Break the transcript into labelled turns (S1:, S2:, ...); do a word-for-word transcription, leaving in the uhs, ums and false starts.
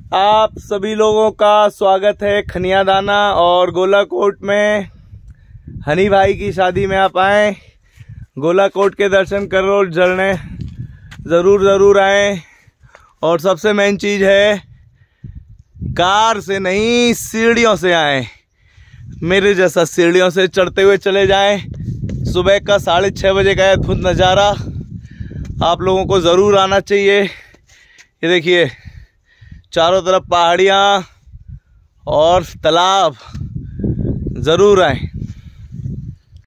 S1: आप सभी लोगों का स्वागत है खनिया दाना और गोलाकोट में। हनी भाई की शादी में आप आए, गोलाकोट के दर्शन करो, झरने ज़रूर ज़रूर आए। और सबसे मेन चीज़ है, कार से नहीं सीढ़ियों से आए। मेरे जैसा सीढ़ियों से चढ़ते हुए चले जाएं। सुबह का साढ़े छः बजे का अद्भुत नज़ारा, आप लोगों को ज़रूर आना चाहिए। ये देखिए चारों तरफ पहाड़ियाँ और तालाब, ज़रूर आएं।